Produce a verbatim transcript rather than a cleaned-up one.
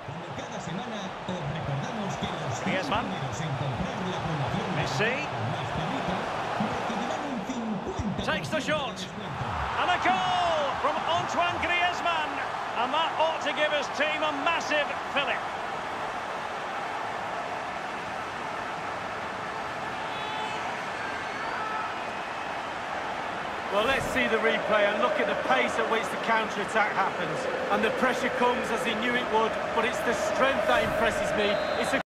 Como cada semana, os recordamos que los Griezmann. primeros en comprar la promoción Messi. más perrita recibirán un cincuenta por ciento Takes the shot. de descuento. And a goal from Antoine Griezmann. And that ought to give his team a massive fillip. Well, let's see the replay and look at the pace at which the counter-attack happens. And the pressure comes as he knew it would, but it's the strength that impresses me. It's a